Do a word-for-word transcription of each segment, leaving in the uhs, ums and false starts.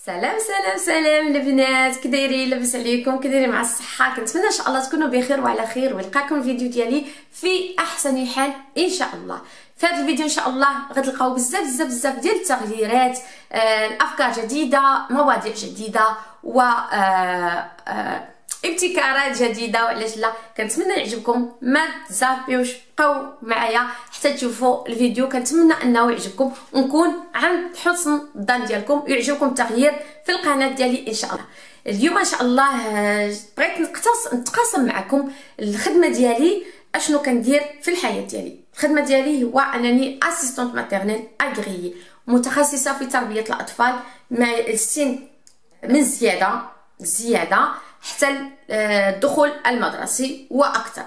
سلام سلام سلام البنات، كي دايرين؟ لاباس عليكم؟ كي دايرين مع الصحه؟ كنتمنى ان شاء الله تكونوا بخير وعلى خير ونلقاكم الفيديو ديالي في احسن حال ان شاء الله. في هذا الفيديو ان شاء الله غتلقاو بزاف بزاف بزاف ديال التغييرات، آه، الافكار جديده، مواضيع جديده و آه، آه، ابتكارات جديده. وعلاش لا؟ كنتمنى يعجبكم، ما تزابيوش، بقاو معايا حتى تشوفوا الفيديو. كنتمنى انه يعجبكم ونكون عند حسن الظن ديالكم ويعجبكم التغيير في القناه ديالي ان شاء الله. اليوم ان شاء الله بغيت نقتص نتقاسم معكم الخدمه ديالي، اشنو كندير في الحياه ديالي. الخدمه ديالي هو انني اسيستونت ماتيرنيل اغريي، متخصصه في تربيه الاطفال مع السن من زياده زياده حتى الدخول المدرسي واكثر.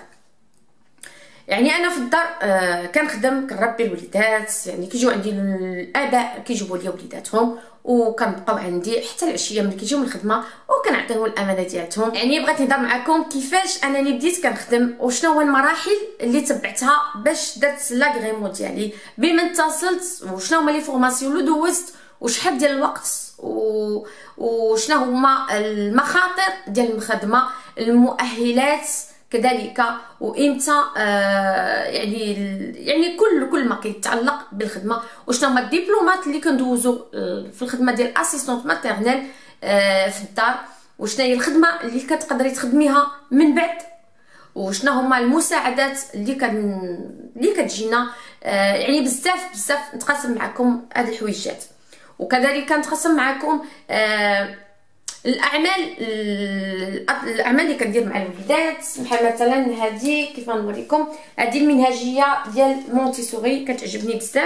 يعني انا في الدار آه كنخدم كنربي الوليدات، يعني كيجيو عندي الاباء كيجيبوا لي وليداتهم وكنبقاو عندي حتى العشيه ملي كيجيو من الخدمه وكنعطيهم الامانه ديالتهم. يعني بغيت نهضر معكم كيفاش انني بديت كنخدم وشنو هو المراحل اللي تبعتها باش درت لاغريمون ديالي، بمن اتصلت وشنو هما لي فورماسيون اللي دوزت وشحال ديال الوقت و... وشنو هما المخاطر ديال الخدمه، المؤهلات كذلك، وامتى آه يعني يعني كل كل ما كيتعلق بالخدمه، وشنو هما الدبلومات اللي كندوزو في الخدمه ديال اسيستونت ماتيرنيل آه في الدار، وشنو هي الخدمه اللي كتقدري تخدميها من بعد، وشنو هما المساعدات اللي كن اللي كتجينا. آه يعني بزاف بزاف نتقاسم معكم هاد الحويجات، وكذلك نتقاسم معكم آه الاعمال الاعمال اللي كندير مع الوليدات. بحال مثلا هذه كيف غنوريكم، هذه المنهجيه ديال مونتيسوري كتعجبني بزاف،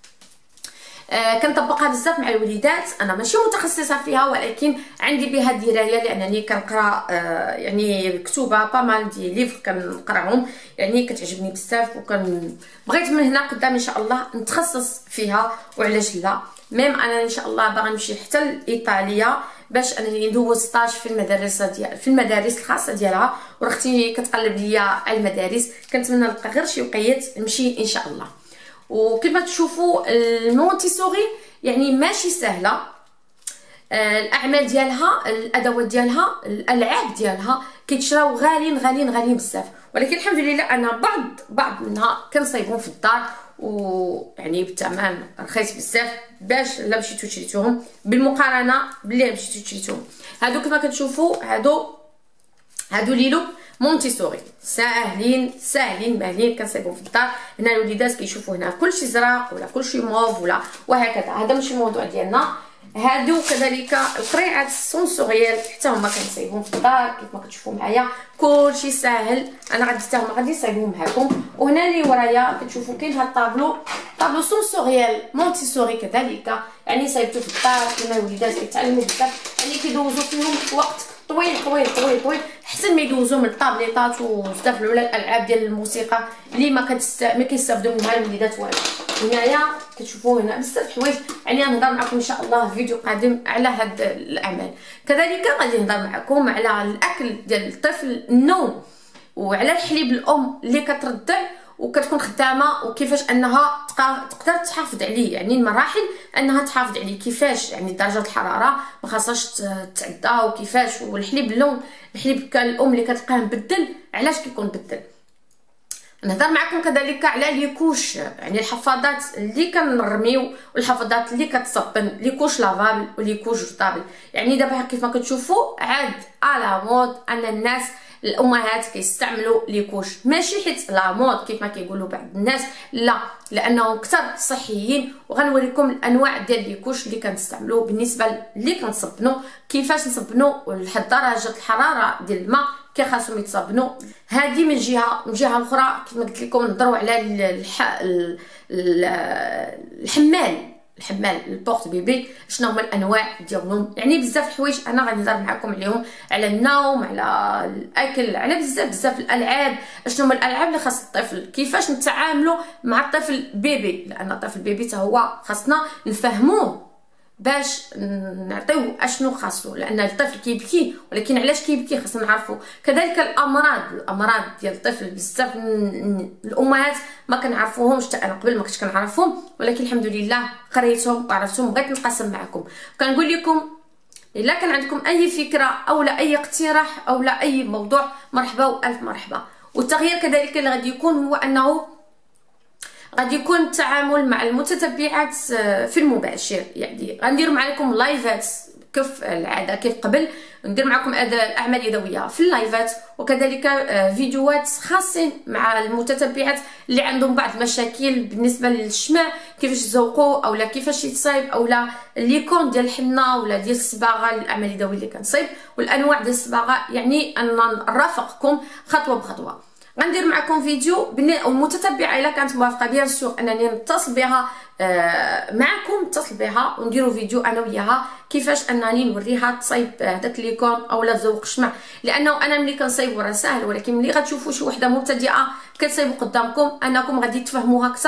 آه كنطبقها بزاف مع الوليدات. انا ماشي متخصصه فيها ولكن عندي بها درايه لانني كنقرا آه يعني مكتوبه بامال دي ليفر كنقراهم، يعني كتعجبني بزاف وكن بغيت من هنا قدام ان شاء الله نتخصص فيها. وعلاش لا؟ ميم انا ان شاء الله باغا نمشي حتى لايطاليا باش انني ندوز ستاج في المدارس ديال في المدارس الخاصه ديالها، ورختي كتقلب ليا على المدارس، كنتمنى نلقى غير شي وقيت نمشي ان شاء الله. وكما تشوفوا المونتيسوري يعني ماشي سهله، الاعمال ديالها، الادوات ديالها، الالعاب ديالها كيتشراو غاليين غاليين غاليين بزاف، ولكن الحمد لله انا بعض بعض منها كنصايبهم في الدار ويعني بالثمن رخيص بزاف باش لا مشيتو شريتوهم بالمقارنه باللي مشيتو شريتوهم. هادو كما كتشوفوا هادو هادو ليلو مونتيسوري ساهلين ساهلين ماهلين، كنصايبهم في الدار. هنا الوليدات كيشوفوا هنا كلشي زرق ولا كلشي موف ولا وهكذا، هذا ماشي الموضوع ديالنا. هادو كذلك القريعات السونسوريال حتى هما كنصايبهم في الدار كيف ما كتشوفوا معايا، كلشي ساهل. انا غادي حتى هما غادي نصايبهم معكم. وهنا اللي ورايا كتشوفوا كاين هاد الطابلو، طابلو سونسوريال مونتيسوري كذلك، يعني صايبتو في الدار كما الوليدات كيتعلموا بزاف، يعني كيدوزوا فيهم وقت طويل طويل طويل طويل احسن ما يدوزوا من الطابليطات ويستافدوا على الالعاب ديال الموسيقى اللي ما كتست... ما كيستافدوا منها الوليدات والو. هنايا كتشوفوا هنا بزاف الحوايج، يعني غنهضر معكم ان شاء الله في فيديو قادم على هاد الاعمال. كذلك غادي نهضر معكم على الاكل ديال الطفل، النوم، وعلى الحليب الام اللي كترضع وكتكون خدامه، وكيفاش انها تقدر تحافظ عليه، يعني المراحل انها تحافظ عليه، كيفاش يعني درجه الحراره ما خاصهاش تعدى، وكيفاش والحليب اللون الحليب الام اللي كتلقاه مبدل علاش كيكون مبدل. نهضر معكم كذلك على ليكوش، يعني الحفاضات اللي كنرميو والحفاضات اللي كتصبن، ليكوش لافابل وليكوش جوطابل. يعني دابا كيف ما كتشوفوا عاد على مود ان الناس الامهات كيستعملوا ليكوش، ماشي حيت لا مود كيف ما كيقولوا بعض الناس، لا، لانهم كثر صحيين. وغنوريكم الانواع ديال ليكوش اللي كنستعملوا بالنسبه اللي كنصبنوا، كيفاش نصبنوا لحد درجه الحراره ديال الماء كي خاصهم يتصبنوا. هذه من جهه. من جهه اخرى كما قلت لكم نهضروا على الح... الحمال الحمال البورت بيبي، شنو هما الانواع ديالهم، يعني بزاف الحوايج انا غادي نهضر معكم عليهم، على النوم، على الاكل، على بزاف بزاف الالعاب، شنو هما الالعاب اللي خاص الطفل، كيفاش نتعاملوا مع الطفل بيبي، لان الطفل بيبي حتى هو خاصنا نفهموه باش نعطيوه اشنو خاصو، لان الطفل كيبكي ولكن علاش كيبكي خاصنا نعرفوا. كذلك الامراض الامراض ديال الطفل بزاف الامهات ما كنعرفوهمش، حتى انا قبل ما كنتش كنعرفهم، ولكن الحمد لله قريتهم وعرفتهم، بغيت نقسم معكم. كنقول لكم الا كان عندكم اي فكره او لا اي اقتراح او لا اي موضوع، مرحبا والف مرحبا. والتغيير كذلك اللي غادي يكون هو انه غادي يكون التعامل مع المتتبعات في المباشر، يعني غندير معكم لايفات كيف العاده كيف قبل، ندير معكم الاعمال اليدويه في اللايفات، وكذلك فيديوهات خاصين مع المتتبعات اللي عندهم بعض المشاكل بالنسبه للشمع، كيفاش تزوقوا اولا كيفاش يتصايب اولا ليكون ديال الحنه ولا ديال الصباغه، الاعمال اليدويه اللي كنصايب والانواع ديال الصباغه، يعني ان نرافقكم خطوه بخطوه. غندير معكم فيديو والمتتبعه الا كانت موافقه بيان سور انني نتصل بها آه معكم، نتصل بها ونديروا فيديو انا وياها كيفاش انني نوريها تصايب هذاك ليكون اولا تزوق الشمع، لانه انا ملي كنصايب راه ساهل، ولكن ملي غتشوفوا شي وحده مبتدئه كتصايب قدامكم انكم غادي تفهموها اكثر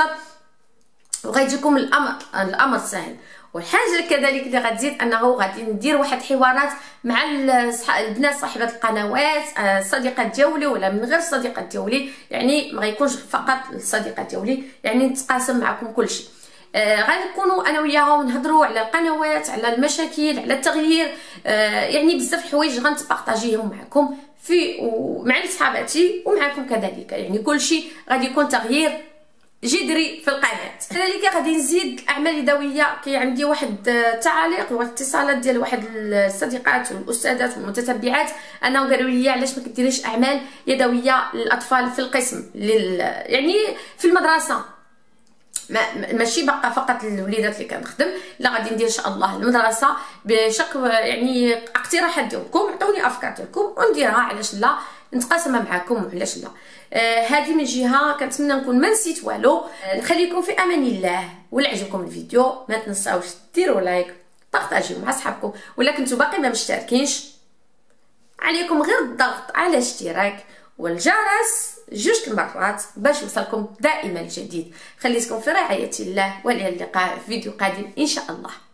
وغيجيكم الامر الامر سهل. والحاجه كذلك اللي غتزيد انه غادي ندير واحد الحوارات مع البنات صاحبات القنوات، الصديقات ديالي ولا من غير الصديقات ديالي، يعني ما غيكونش فقط الصديقات ديالي، يعني نتقاسم معكم كل شيء. آه غنكونوا انا وياهم نهضروا على القنوات، على المشاكل، على التغيير، آه يعني بزاف الحوايج غنتبارطاجيهم معكم في ومع صحاباتي ومعكم كذلك، يعني كل شيء غادي يكون تغيير جذري في القناه. كذلك غادي نزيد الاعمال اليدويه، كي عندي واحد التعاليق واتصالات ديال واحد الصديقات والاستاذات والمتتبعات انهم قالوا لي علاش ما كديريش اعمال يدويه للاطفال في القسم لل... يعني في المدرسه، ما ماشي بقى فقط للوليدات اللي كنخدم، لا غادي ندير ان شاء الله المدرسه بشكل يعني اقتراحات ديالكم، عطوني افكار ديالكم ونديرها، علاش لا نتقاسمها معكم وعلاش لا. آه هذه من جهه كنتمنى نكون ما نسيت والو. آه نخليكم في امان الله، ولا عجبكم الفيديو ما تنساوش ديروا لايك، بارطاجيو مع صحابكم، ولا كنتو باقي ما مشتركينش عليكم غير الضغط على اشتراك والجرس جوج المرات باش يوصلكم دائما الجديد. خليتكم في رعايه الله، والى اللقاء في فيديو قادم ان شاء الله.